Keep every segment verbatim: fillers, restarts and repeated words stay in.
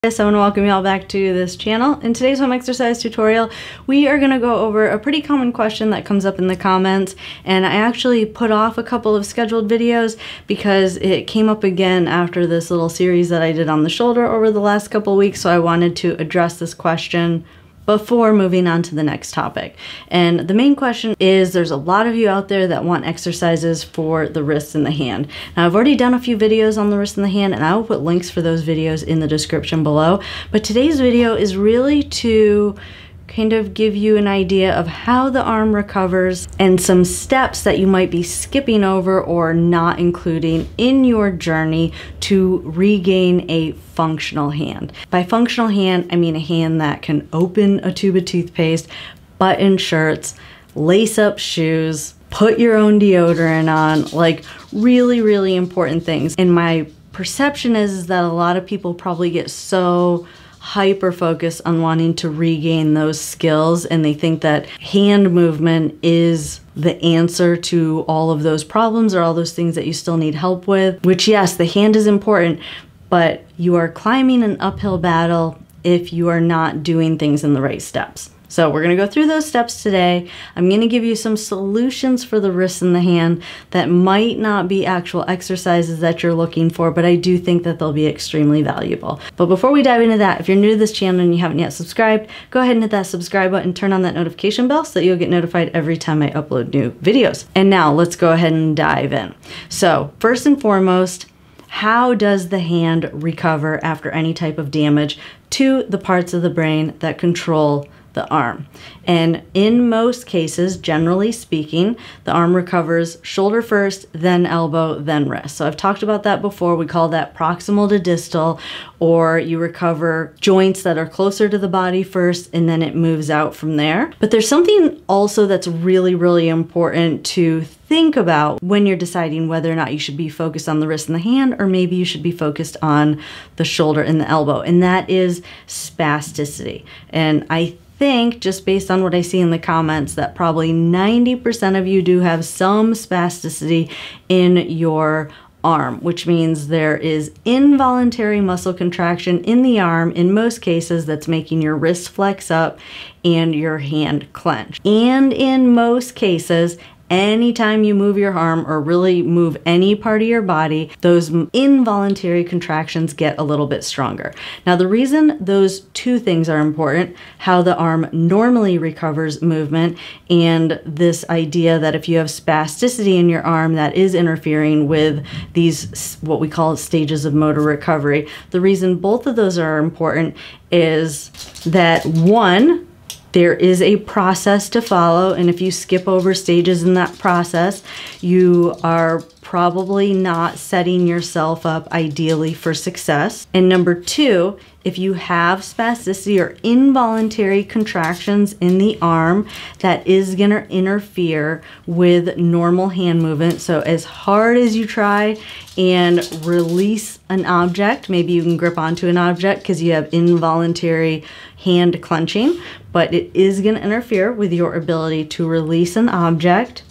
Yes, I want to welcome you all back to this channel. In today's home exercise tutorial, we are going to go over a pretty common question that comes up in the comments, and I actually put off a couple of scheduled videos because it came up again after this little series that I did on the shoulder over the last couple of weeks, so I wanted to address this question before moving on to the next topic. And the main question is, there's a lot of you out there that want exercises for the wrist and the hand. Now, I've already done a few videos on the wrist and the hand, and I will put links for those videos in the description below. But today's video is really to kind of give you an idea of how the arm recovers and some steps that you might be skipping over or not including in your journey to regain a functional hand. By functional hand, I mean a hand that can open a tube of toothpaste, button shirts, lace up shoes, put your own deodorant on, like really, really important things. And my perception is, is that a lot of people probably get so hyper focused on wanting to regain those skills, and they think that hand movement is the answer to all of those problems or all those things that you still need help with, which yes, the hand is important, but you are climbing an uphill battle if you are not doing things in the right steps. So we're going to go through those steps today. I'm going to give you some solutions for the wrist and the hand that might not be actual exercises that you're looking for, but I do think that they'll be extremely valuable. But before we dive into that, if you're new to this channel and you haven't yet subscribed, go ahead and hit that subscribe button, turn on that notification bell so that you'll get notified every time I upload new videos. And now let's go ahead and dive in. So first and foremost, how does the hand recover after any type of damage to the parts of the brain that control the arm? And in most cases, generally speaking, the arm recovers shoulder first, then elbow, then wrist. So I've talked about that before. We call that proximal to distal, or you recover joints that are closer to the body first, and then it moves out from there. But there's something also that's really, really important to think about when you're deciding whether or not you should be focused on the wrist and the hand, or maybe you should be focused on the shoulder and the elbow, and that is spasticity. And I think, just based on what I see in the comments, that probably ninety percent of you do have some spasticity in your arm, which means there is involuntary muscle contraction in the arm in most cases that's making your wrist flex up and your hand clench. And in most cases, anytime you move your arm or really move any part of your body, those involuntary contractions get a little bit stronger. Now, the reason those two things are important, how the arm normally recovers movement, and this idea that if you have spasticity in your arm that is interfering with these, what we call stages of motor recovery, the reason both of those are important is that, one, there is a process to follow, and if you skip over stages in that process, you are probably not setting yourself up ideally for success. And number two, if you have spasticity or involuntary contractions in the arm, that is going to interfere with normal hand movement. So as hard as you try and release an object, maybe you can grip onto an object because you have involuntary hand clenching, but it is going to interfere with your ability to release an object.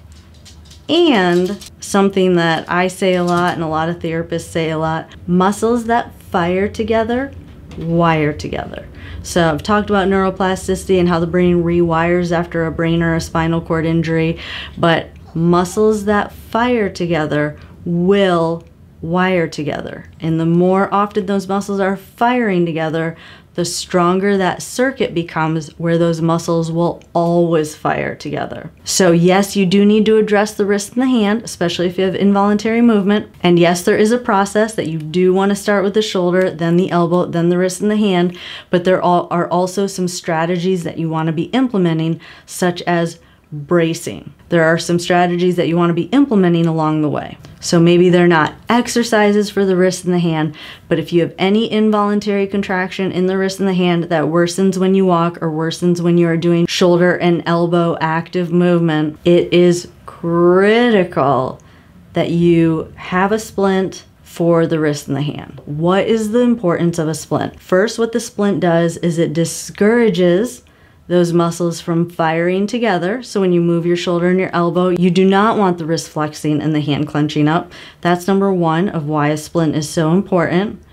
And something that I say a lot and a lot of therapists say a lot, muscles that fire together wire together. So I've talked about neuroplasticity and how the brain rewires after a brain or a spinal cord injury, but muscles that fire together will wire together. And the more often those muscles are firing together, the stronger that circuit becomes where those muscles will always fire together. So yes, you do need to address the wrist and the hand, especially if you have involuntary movement. And yes, there is a process that you do want to start with the shoulder, then the elbow, then the wrist and the hand, but there are also some strategies that you want to be implementing, such as bracing. There are some strategies that you want to be implementing along the way. So maybe they're not exercises for the wrist and the hand, but if you have any involuntary contraction in the wrist and the hand that worsens when you walk or worsens when you are doing shoulder and elbow active movement, it is critical that you have a splint for the wrist and the hand. What is the importance of a splint? First, what the splint does is it discourages those muscles from firing together. So when you move your shoulder and your elbow, you do not want the wrist flexing and the hand clenching up. That's number one of why a splint is so important.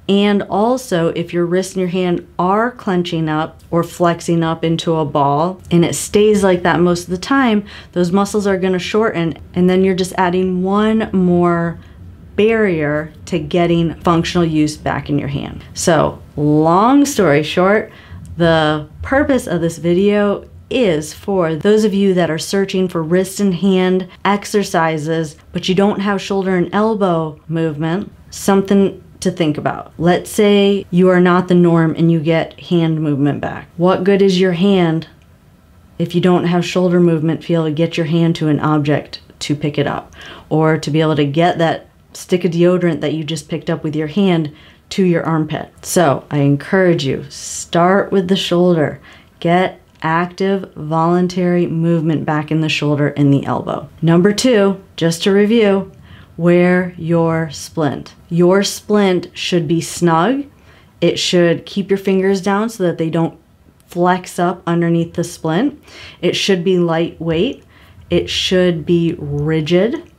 And also, if your wrist and your hand are clenching up or flexing up into a ball, and it stays like that most of the time, those muscles are going to shorten, and then you're just adding one more barrier to getting functional use back in your hand. So, long story short, the purpose of this video is for those of you that are searching for wrist and hand exercises, but you don't have shoulder and elbow movement, something to think about. Let's say you are not the norm and you get hand movement back. What good is your hand if you don't have shoulder movement to be able to get your hand to an object to pick it up, or to be able to get that stick of deodorant that you just picked up with your hand to your armpit? So I encourage you, start with the shoulder. Get active voluntary movement back in the shoulder and the elbow. Number two, just to review, wear your splint. Your splint should be snug. It should keep your fingers down so that they don't flex up underneath the splint. It should be lightweight. It should be rigid.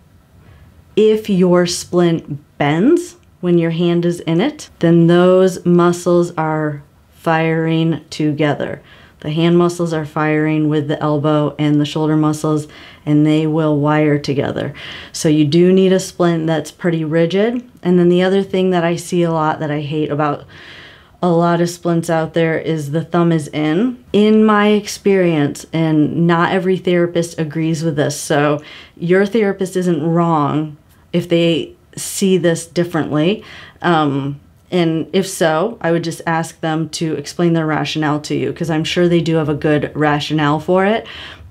If your splint bends when your hand is in it, then those muscles are firing together. The hand muscles are firing with the elbow and the shoulder muscles, and they will wire together. So you do need a splint that's pretty rigid. And then the other thing that I see a lot that I hate about a lot of splints out there is the thumb is in. In my experience, and not every therapist agrees with this, so your therapist isn't wrong if they see this differently. Um, And if so, I would just ask them to explain their rationale to you, because I'm sure they do have a good rationale for it.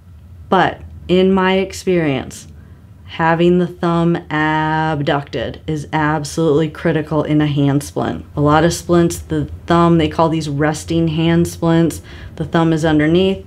But in my experience, having the thumb abducted is absolutely critical in a hand splint. A lot of splints, the thumb, they call these resting hand splints. The thumb is underneath.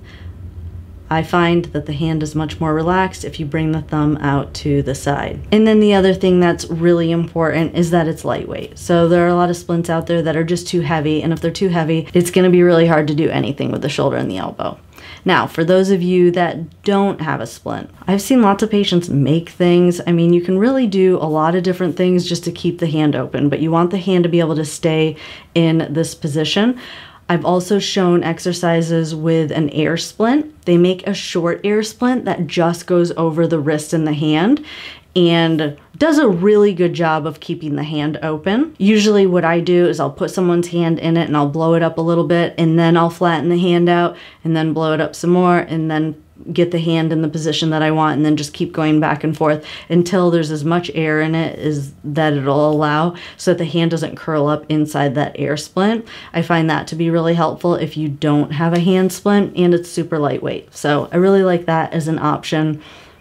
I find that the hand is much more relaxed if you bring the thumb out to the side. And then the other thing that's really important is that it's lightweight. So there are a lot of splints out there that are just too heavy, and if they're too heavy, it's gonna be really hard to do anything with the shoulder and the elbow. Now, for those of you that don't have a splint, I've seen lots of patients make things. I mean, you can really do a lot of different things just to keep the hand open, but you want the hand to be able to stay in this position. I've also shown exercises with an air splint. They make a short air splint that just goes over the wrist and the hand and does a really good job of keeping the hand open. Usually what I do is I'll put someone's hand in it and I'll blow it up a little bit, and then I'll flatten the hand out and then blow it up some more, and then get the hand in the position that I want, and then just keep going back and forth until there's as much air in it as that it'll allow, so that the hand doesn't curl up inside that air splint. I find that to be really helpful if you don't have a hand splint, and it's super lightweight. So I really like that as an option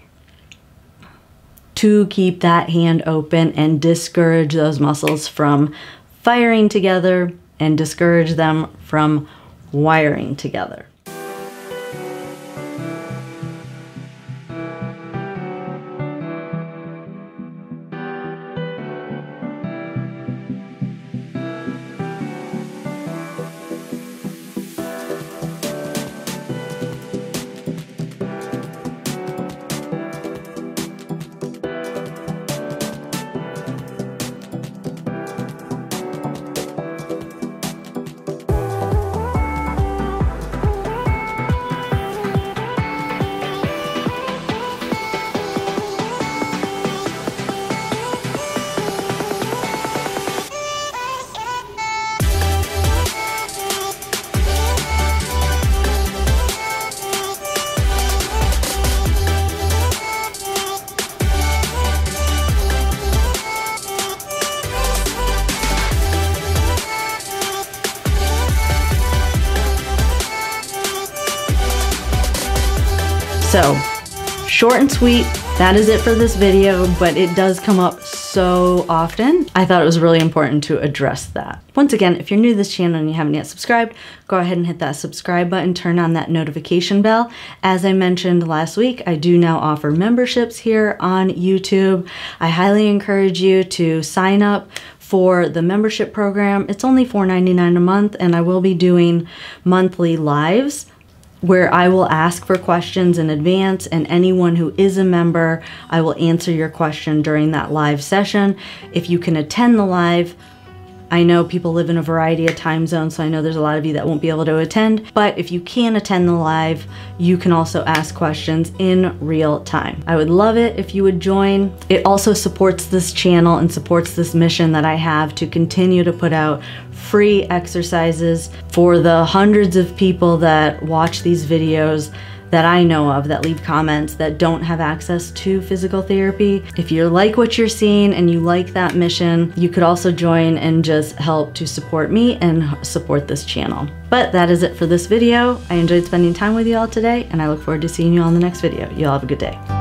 to keep that hand open and discourage those muscles from firing together and discourage them from wiring together. So, short and sweet, that is it for this video, but it does come up so often. I thought it was really important to address that. Once again, if you're new to this channel and you haven't yet subscribed, go ahead and hit that subscribe button, turn on that notification bell. As I mentioned last week, I do now offer memberships here on YouTube. I highly encourage you to sign up for the membership program. It's only four ninety-nine a month, and I will be doing monthly lives where I will ask for questions in advance, and anyone who is a member, I will answer your question during that live session. If you can attend the live, I know people live in a variety of time zones, so I know there's a lot of you that won't be able to attend, but if you can attend the live, you can also ask questions in real time. I would love it if you would join. It also supports this channel and supports this mission that I have to continue to put out free exercises for the hundreds of people that watch these videos that I know of that leave comments that don't have access to physical therapy. If you like what you're seeing and you like that mission, you could also join and just help to support me and support this channel. But that is it for this video. I enjoyed spending time with you all today, and I look forward to seeing you on the next video. You all have a good day.